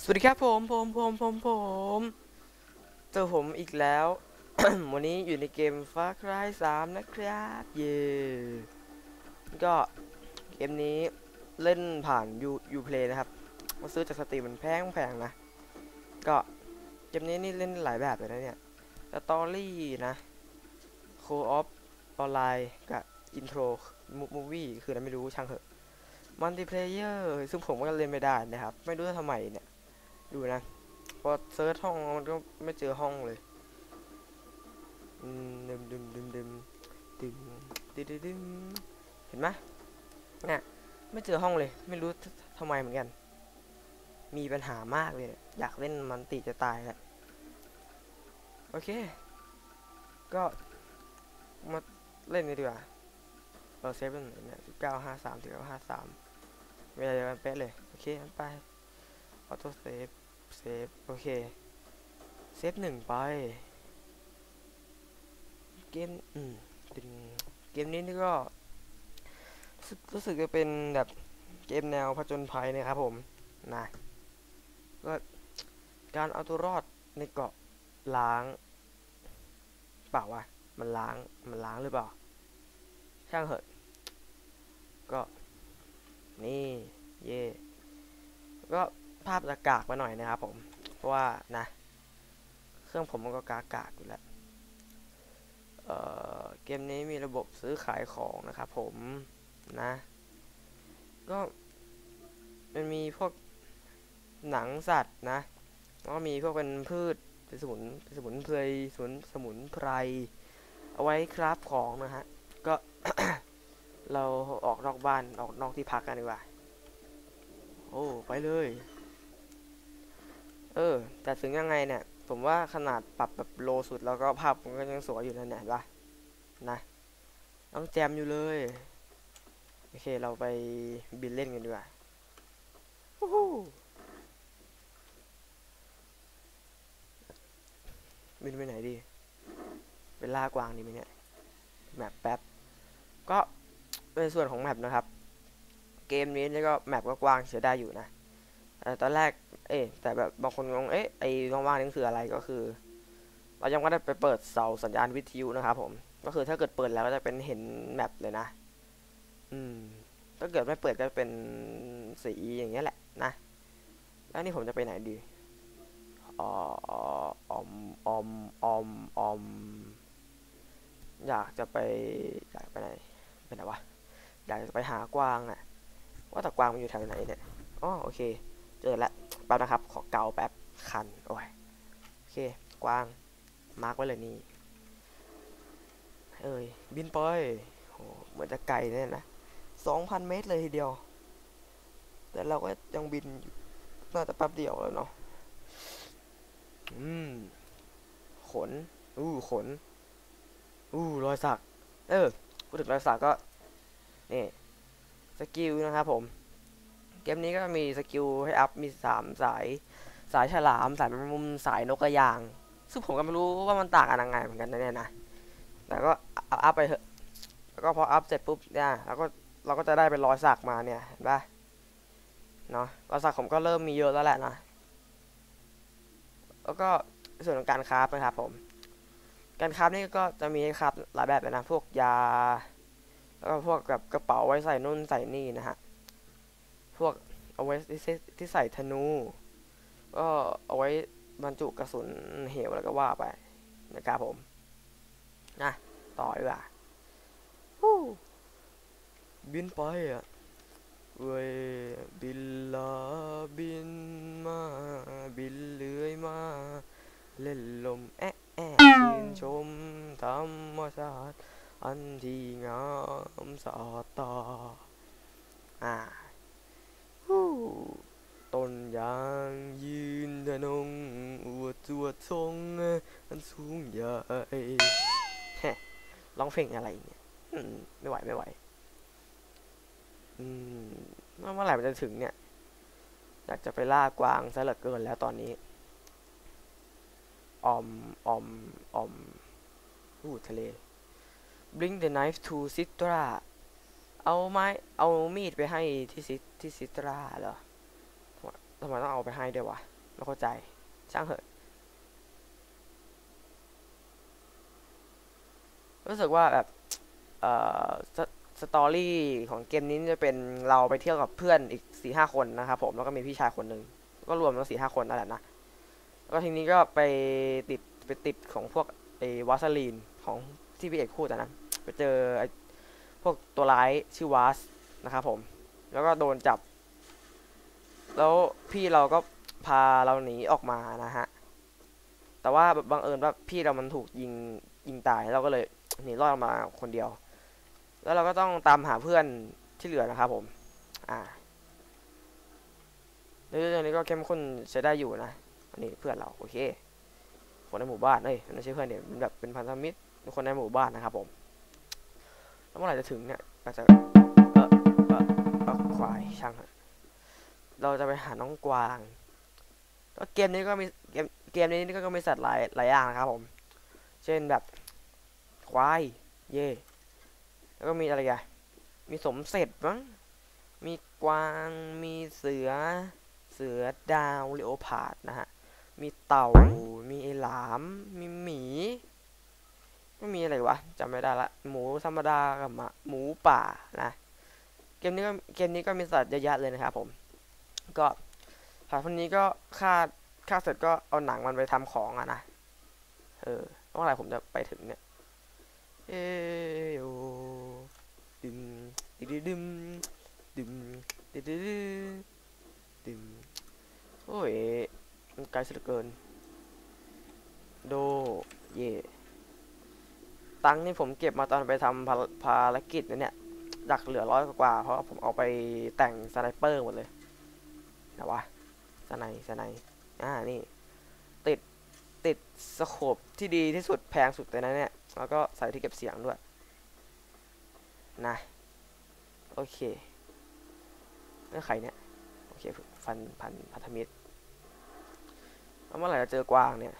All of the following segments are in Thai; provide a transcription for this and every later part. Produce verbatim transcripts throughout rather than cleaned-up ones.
สวัสดีครับผมผมผมผมผมเจอผมอีกแล้ว วันนี้อยู่ในเกม Far Cry สามนะครับเย่ก็เกมนี้เล่นผ่านยูยูเพลย์นะครับมาซื้อจากสตรีมมันแพงแพงนะก็เกมนี้นี่เล่นหลายแบบเลยนะเนี่ยสตอรี่นะโคออฟออนไลน์กับอินโทรมูวี่คืออะไรไม่รู้ช่างเถอะมัลติเพลเยอร์ซึ่งผมก็เล่นไม่ได้นะครับไม่รู้จะทำไมเนี่ยดูนะ พอเซิร์ชห้องมันก็ไม่เจอห้องเลยอืมดึมดึมดึมดึมดึมดึมดึมดึมเห็นไหมเนี่ยไม่เจอห้องเลยไม่รู้ทำไมเหมือนกันมีปัญหามากเลยอยากเล่นมันติจะตายแล้วโอเคก็มาเล่นกันดีกว่าเราเซฟเป็นเนี่ยสิบเก้าห้าสามสิบเก้าห้าสามเวลาเดียวกันเป๊ะเลยโอเคงั้นไปออโต้เซฟเซฟโอเคเซฟหนึ่งไปเกมอืมเป็นเกมนี้นี่ก็ รู้สึกรู้สึกจะเป็นแบบเกมแนวผจญภัยนะครับผมนะก็การเอาตัวรอดในเกาะล้างเปล่าวะมันล้างมันล้างหรือเปล่าช่างเหอะก็นี่เย่ก็ภาพจะกากไปหน่อยนะครับผมเพราะว่านะเครื่องผมมันก็กากากอยู่แล้วเอ่อเกมนี้มีระบบซื้อขายของนะครับผมนะก็มันมีพวกหนังสัตว์นะ แล้วก็มีพวกเป็นพืชเป็นสมุนเป็นสมุนไพรสมุนสมุนไพรเอาไว้คราฟของนะฮะก็เราออกนอกบ้านออกนอกที่พักกันดีกว่าโอ้ไปเลยเออแต่ถึงยังไงเนี่ยผมว่าขนาดปรับแบบโลสุดแล้วก็ภาพมันก็ยังสวยอยู่นั่นแหละป่ะนะต้องแจมอยู่เลยโอเคเราไปบินเล่นกันดีกว่าวู้ฮู้บินไปไหนดีไปล่ากวางดีไหมเนี่ยแมปแป๊บก็ในส่วนของแมปนะครับ เกมนี้นี่ก็แมปก็กว้างใช้ได้อยู่นะตอนแรกเอ๊ะแต่แบบบางคนงงเอ๊ะไอ้ว่างๆนี่คืออะไรก็คือเรายังไม่ได้ไปเปิดเสาสัญญาณวิทยุนะครับผมก็คือถ้าเกิดเปิดแล้วก็จะเป็นเห็นแมปเลยนะอืมถ้าเกิดไม่เปิดก็เป็นสีอย่างเงี้ยแหละนะแล้วนี่ผมจะไปไหนดีอ๋อออมออมออมออมอยากจะไปอยากไปไหนไปไหนวะอยากจะไปหากวางอ่ะว่าแต่กวางมันอยู่แถวไหนเนี่ยอ๋อโอเคเจอแล้วแป๊บนะครับขอเกาแป๊บคันโอ้ยโอเคกวางมาร์กไว้เลยนี่เอ้ยบินไปโหเหมือนจะไกลเนี่ยนะสองพันเมตรเลยทีเดียวแต่เราก็ยังบินน่าจะแป๊บเดียวแล้วเนาะอืมขนอู้ขนอู้รอยสักเออพูดถึงรอยสักก็นี่สกิลนะครับผมเกมนี้ก็มีสกิลให้อัพมีสามสายสายฉลามสายแมงมุมสายนกกระยางซึ่งผมก็ไม่รู้ว่ามันต่างกันยังไงเหมือนกันนะเนี่ยนะแต่ก็อัพไปเถอะแล้วก็พออัพเสร็จปุ๊บเนี่ยเราก็เราก็จะได้เป็นรอยสักมาเนี่ยเห็นปะเนาะรอยสักผมก็เริ่มมีเยอะแล้วแหละนะแล้วก็ส่วนของการคราฟนะครับผมการคราฟนี่ก็จะมีให้คราฟหลายแบบเลยนะพวกยาแล้วก็พวกกับกระเป๋าไว้ใส่นู่นใส่นี่นะฮะพวกเอาไว้ที่ใส่ธนูก็เอาไว้บรรจุกระสุนเหวแล้วก็ว่าไปนะครับผมนะต่อดีกว่าบินไปอ่ะเว้ยบินลาบินมาบินเลื้อยมาเล่นลมแอะแอะชื่นชมธรรมชาติอันที่งามสะอาดตาอ่าฮู้ต้นยางยืนทะนงอวดจวดทรงอันสูงใหญ่แฮะร้องเพลงอะไรเนี่ยอืมไม่ไหวไม่ไหวอืมเมื่อไหร่มันจะถึงเนี่ยอยากจะไปล่ากวางซะเหลือเกินแล้วตอนนี้ออมออมออมอู้ทะเล bring the knife to Citra เอาไม้เอามีดไปให้ที่ซิที่ซิตราเหรอทำไมต้องเอาไปให้ด้วยวะไม่เข้าใจช่างเถอะรู้สึกว่าแบบเอ่อสสตอรี่ของเกมนี้จะเป็นเราไปเที่ยวกับเพื่อนอีกสี่ห้าคนนะครับผมแล้วก็มีพี่ชายคนหนึ่งก็รวมแล้วสี่ห้าคนนั่นแหละนะแล้วก็ทีนี้ก็ไปติดไปติดของพวกไอ้วาสลีนของที่พี่เอกพูดอะนะไปเจอไอ้พวกตัวร้ายชื่อวาสนะครับผมแล้วก็โดนจับแล้วพี่เราก็พาเราหนีออกมานะฮะแต่ว่าบังเอิญว่าพี่เรามันถูกยิงยิงตายเราก็เลยหนีรอดออกมาคนเดียวแล้วเราก็ต้องตามหาเพื่อนที่เหลือนะครับผมอ่าเรื่องนี้ก็เข้มข้นใช้ได้อยู่นะอันนี้เพื่อนเราโอเคคนในหมู่บ้านเอ้ยไม่ใช่เพื่อนเนี่ยมันแบบเป็นพันธมิตรคนในหมู่บ้านนะครับผมแล้วเมื่อไหร่จะถึงเนี่ยก็จะเออเออเออควายช่างเราจะไปหาน้องกวางแล้วเกมนี้ก็มีเกมเกมนี้ก็มีสัตว์หลายหลายอย่างนะครับผมเช่นแบบควายเย่แล้วก็มีอะไรกันมีสมเสร็จมั้งมีกวางมีเสือเสือดาวเลโอพาร์ดนะฮะมีเต่ามีไอหลามมีหมีไม่มีอะไรวะจำไม่ได้ละหมูธรรมดากับหมูป่านะเกมนี้ก็เกมนี้ก็มีสัตว์เยอะแยะเลยนะครับผมก็สัตว์พวกนี้ก็ฆ่าฆ่าเสร็จก็เอาหนังมันไปทำของอะนะเออเมื่อไหร่ผมจะไปถึงเนี่ยเอโอดึมดึมดึมดึมดึมดึมดึมโอ้ยมันไกลสุดเกินโดเย่ตังค์นี่ผมเก็บมาตอนไปทำภารกิจเนี่ยดักเหลือร้อยกว่าเพราะผมเอาไปแต่งสไนเปอร์หมดเลยนะวะสไนสไนอ่านี่ติดติดสโคปที่ดีที่สุดแพงสุดเลยนะเนี่ยแล้วก็ใส่ที่เก็บเสียงด้วยนะโอเคนี่ใครเนี่ยโอเคฟันพันพันธมิตรแล้วเมื่อไหร่จะเจอกวางเนี่ย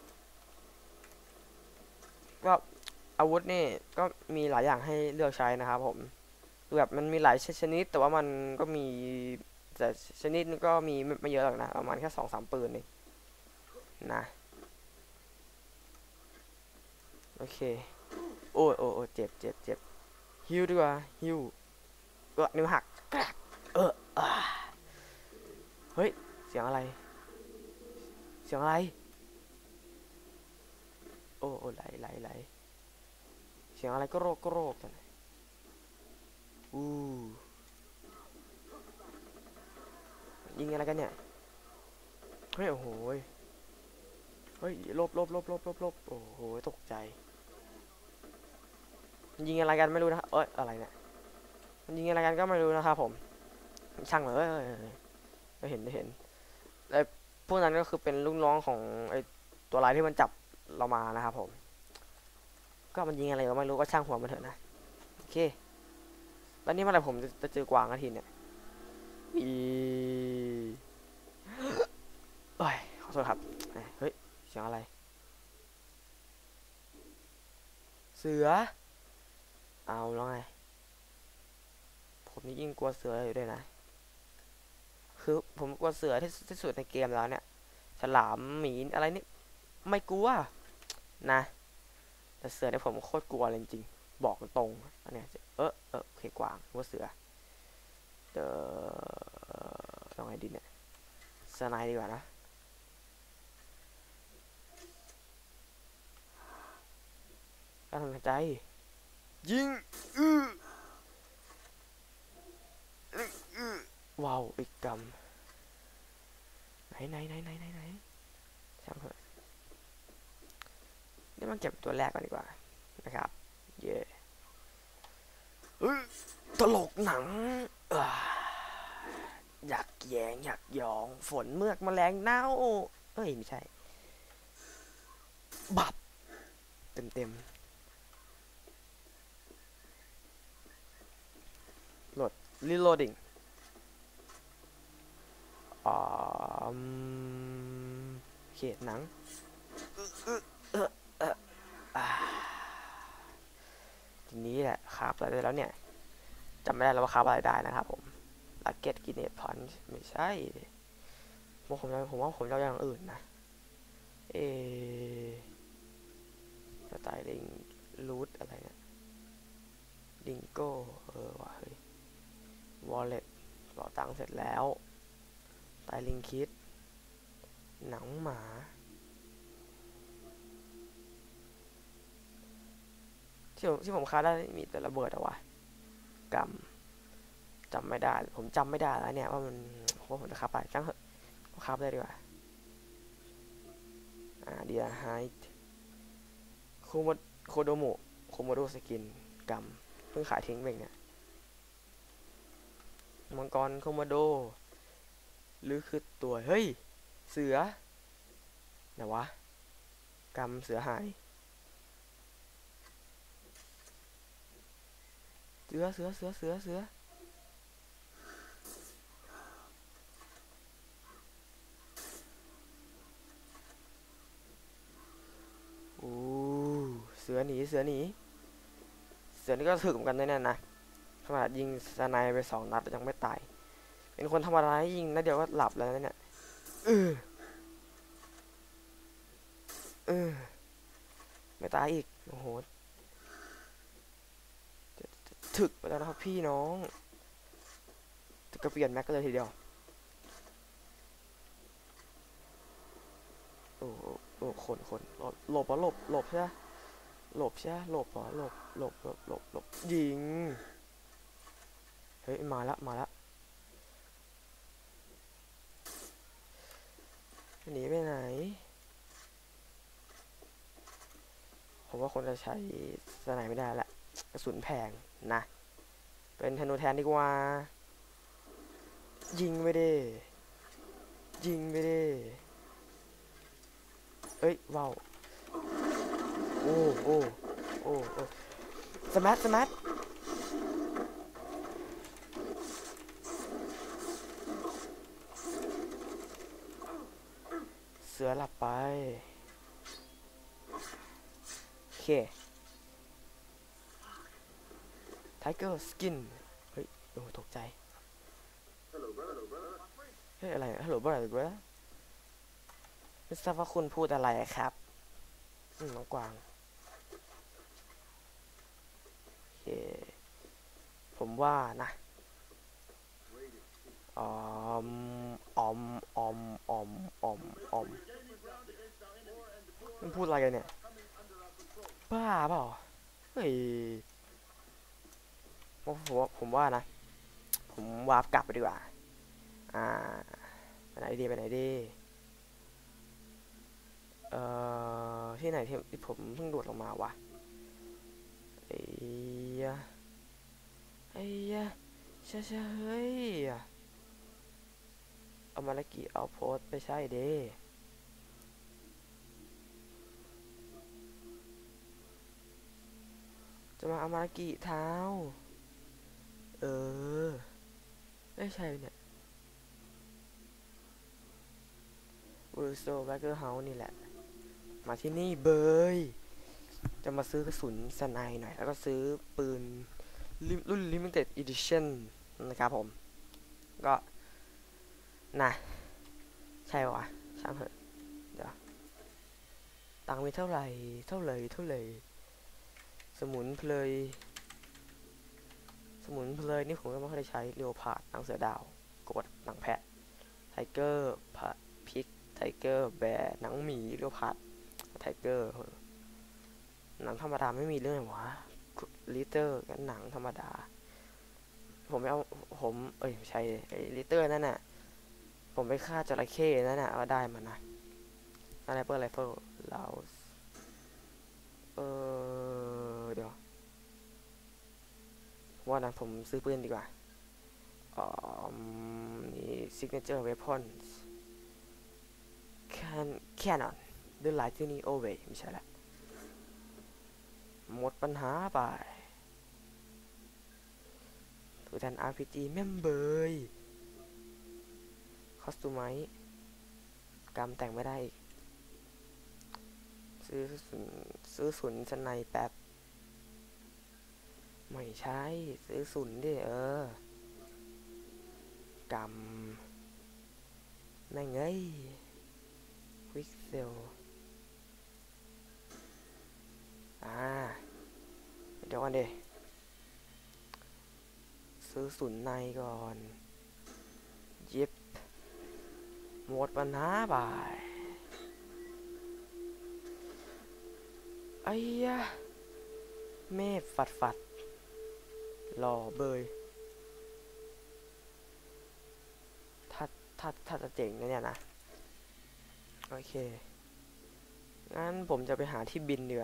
ก็อาวุธนี่ก็มีหลายอย่างให้เลือกใช้นะครับผมแบบมันมีหลายชนิดแต่ว่ามันก็มีแต่ชนิดก็มีไม่เยอะหรอกนะประมาณแค่สองสามปืนนี่นะโอเคโอ้ยโอ้ยเจ็บเจ็บเจ็บฮิวดีกว่าฮิวเออนิ้วหักเออเฮ้ยเสียงอะไรเสียงอะไรโอ้โอ้ไหลไหลไหลเสียงอะไรก็โรคก็โรคกันอู้ยิงอะไรกันเนี่ยเฮ้ยโอ้โหเฮ้ยลบลบลบลบลบลบโอ้โหตกใจยิงอะไรกันไม่รู้นะเอ้ยอะไรเนี่ยมันยิงอะไรกันก็ไม่รู้นะครับผมช่างเลยไม่เห็นไม่เห็นไอ้พวกนั้นก็คือเป็นลูกน้องของไอ้ตัวร้ายที่มันจับเรามานะครับผมก็มันยิงอะไรก็ไม่รู้ก็ช่างหัวมันเถอะนะโอเคแล้วนี่เมื่อไหร่ผมจะเจอกวางอาทิตย์เนี่ยอีโอ้ยขอโทษครับเฮ้ยเสียงอะไรเสือเอาแล้วไงผมนี่ยิ่งกลัวเสืออยู่ด้วยนะคือผมกลัวเสือที่ที่สุดในเกมแล้วเนี่ยฉลามหมีอะไรนี่ไม่กลัวนะแต่เสือเนี่ยผมโคตรกลัวเลยจริงๆบอกตรงอันเนี้ยเออเออโอเคกวางว่าเสือเดอต้องไงดีเนี่ยสไนดีกว่านะการทำใจยิงอื้อว้าวอีกกำไหนไหนไหนไหนไหนไหนช่างเถอะนี่มันเก็บตัวแรกก่อนดีกว่านะครับเย่ตลกหนังอยากแยงอยากยองฝนเมือกแมลงเน่าเอ้ยไม่ใช่บับเต็มเต็มโหลด reloading อ๋อโอเคหนังทีนี้แหละครับอะไรได้แล้วเนี่ยจำไม่ได้แล้วว่าครับอะไรได้นะครับผมลักเก็ตกินเนตพอนไม่ใช่ผมผมจะผมว่าผมจะเอาอย่างอื่นนะเอสไตลิงรูทอะไรเนี่ยดิงโก้เออว่ะเฮ้ยวอลเล็ตต่อตังค์เสร็จแล้วสไตลิงคิดหนังหมาที่ผมที่ผมค้าได้มีแต่ระเบิดอะวะกำจำไม่ได้ผมจำไม่ได้แล้วเนี่ยว่ามันว่าผมจะค้าไปจังเหอะค้าไปได้ดีกว่าอ่าเดียไฮท์โคโมโคโดโมโคโมโดสกินกำเพิ่งขายทิ้งไปเนี่ยมังกรโคโมโดหรือคือตัวเฮ้ยเสือไหนวะกำเสือหายเสือเสือเสือเสือเสือโอ้เสือหนีเสือหนีเสือนี่ก็ถึกเหมือนกันแน่ๆนะขนาดยิงสไนไปสองนัดยังไม่ตายเป็นคนธรรมดายิงนัดเดียวก็หลับแล้วเนี่ยเออเออไม่ตายอีกโอ้โหถึกไปแล้วนะครับพี่น้องก็เปลี่ยนแม็กก็เลยทีเดียวโอ้โอ้คนคนหลบหลบหลบหลบใช่ไหมหลบใช่หลบเหรอหลบหลบหลบหลบหลบยิงเฮ้ยมาละมาละหนีไปไหนผมว่าคนจะใช้สไนไม่ได้ละกระสุนแพงนะเป็นธนูแทนดีกว่ายิงไม่ได้ยิงไม่ได้เอ้ยว้าวโอ้โอ้โอ้โอ้สมัทสมัทเสือหลับไปโอเคไทเกอร์สกินเฮ้ยโอ้ตกใจเฮ้ยอะไรฮัลโหลบอสอะไรบอสไม่ทราบว่าคุณพูดอะไรครับน้องกวางโอเคผมว่านะออมออมออมออมออมออมมันพูดอะไรกันเนี่ยบ้าเปล่าเฮ้ยผมว่าผมว่านะผมวาร์ปกลับไปดีกว่าอ่าไปไหนดีไปไหนดีเอ่อที่ไหนที่ผมเพิ่งโดดลงมาวะไอ้ยะไอ้ยะใช่ใช่เฮ้ยเอามาละกี่เอาโพสไปใช่เด้จะมาเอามาละกี่เท้าเออไม่ใช่เนี่ยบรูโซแบ็กเกอร์เฮาส์นี่แหละมาที่นี่เบยจะมาซื้อกระสุนสไนหน่อยแล้วก็ซื้อปืนรุ่น Limited Edition นะครับผมก็นะใช่วะช่างเถอะเดี๋ยวตังค์มีเท่าไหร่เท่าไหร่เท่าไหร่สมุนเพลยสมุนเพลยนี่ผมก็ไม่ค่อยได้ใช้เรียวผาดหนังเสือดาวกดหนังแพะไทเกอร์ผัดพริกไทเกอร์แบร์หนังหมีเรียวผาดไทเกอร์หนังธรรมดาไม่มีเรื่องวะลิเตอร์กันหนังธรรมดาผมไม่เอาผมเอ้ยไม่ใช่ไอ้ลิเตอร์นั่นน่ะผมไปฆ่าจระเข้นั่นน่ะก็ได้มานะอะไรเปิดไรเฟิลเราเออเดี๋ยวว่านะผมซื้อปืนดีกว่าอ๋อนี่ signature weapon can cannon the lightning away ไม่ใช่ละหมดปัญหาไปตัวแทน อาร์ พี จี แม่มเบยคอสตูมไมกำแต่งไม่ได้อีกซื้อสุนซื้อสุนชั้นในแป๊บไม่ใช่ซื้อสุนดิเออกแม่งเอ้ยควิกเซลอ่าเดี๋ยวกันดิซื้อศูนย์ในก่อนยิบหมดปัญหาบายไอ้ยะเมฆฝัดฝัดหล่อเบยถ้าถ้าถ้าจะเจ๋งนะเนี่ยนะโอเคงั้นผมจะไปหาที่บินเดือ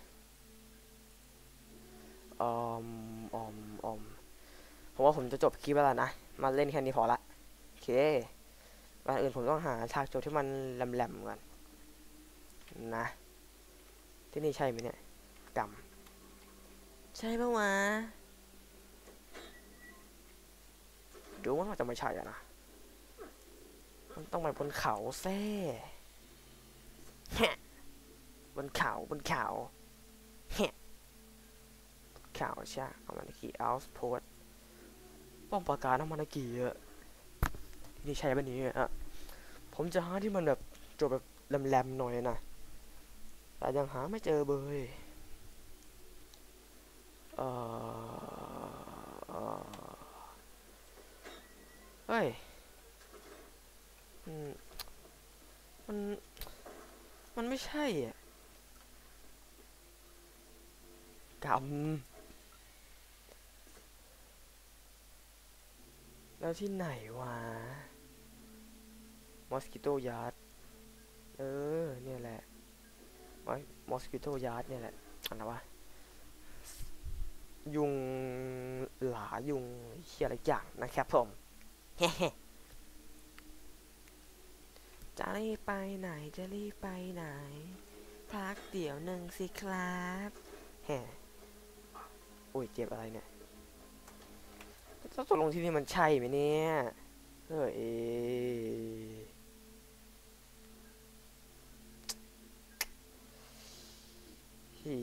ออมออมออมผมว่าผมจะจบคลิปแล้วนะมาเล่นแค่นี้พอละโอเควันอื่นผมต้องหาฉากจบที่มันแหลมๆก่อนนะที่นี่ใช่ไหมเนี่ยกำใช่ปะวะดูว่าจะไม่ใช่อะนะมันต้องไปบนเขาแซ่บนเขาบนเขาข่าวใช่อามานากิเอาส์โพสป้อมปราการอามานากิอะนี่ใช่ปะเนี่ยอะผมจะหาที่มันแบบจบแบบแหลมๆหน่อยนะแต่ยังหาไม่เจอเบยเออเฮ้ยมันมันไม่ใช่อ่ะกำแล้วที่ไหนวะมอสกิโตยาร์ดเออเนี่ยแหละมอสกิโตยาร์ดเนี่ยแหละอะไรวะยุงหลายุงเฮียอะไรอย่างนะครับผมเฮ้จะรีบไปไหนจะรีบไปไหนพักเดี๋ยวหนึ่งสิครับเฮ้โอ้ยเจ็บอะไรเนี่ยต้องตกลงที่นี่มันใช่ไหมเนี่ยเฮ้ยฮี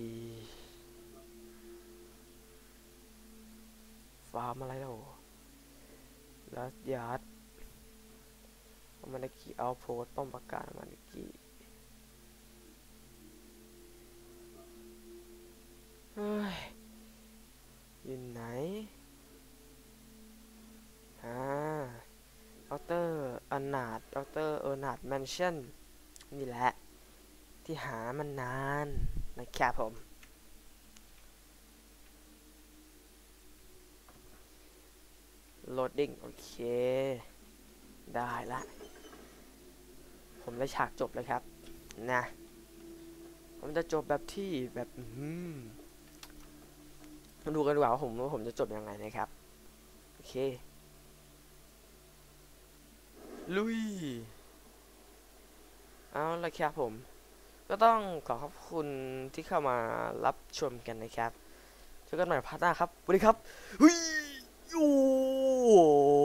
ฟาร์มอะไรแล้วลัดยาร์ดมันได้กี่เอาโพสป้อมประกาศมันได้กี่เฮ้ยอยู่ไหนอ่าดอกเตอร์อนาดดอกเตอร์เออร์นาดแมนชั่นนี่แหละที่หามันนานนะครับผมโหลดดิ้งโอเคได้ละผมได้ฉากจบแล้วครับนะผมจะจบแบบที่แบบอืมมาดูกันดีกว่าว่าผมว่าผมจะจบยังไงนะครับโอเคลุยเอาละครับผมก็ต้องขอขอบคุณที่เข้ามารับชมกันนะครับเจอกันใหม่พาร์ทหน้าครับสวัสดีครับเฮ้ยโอ้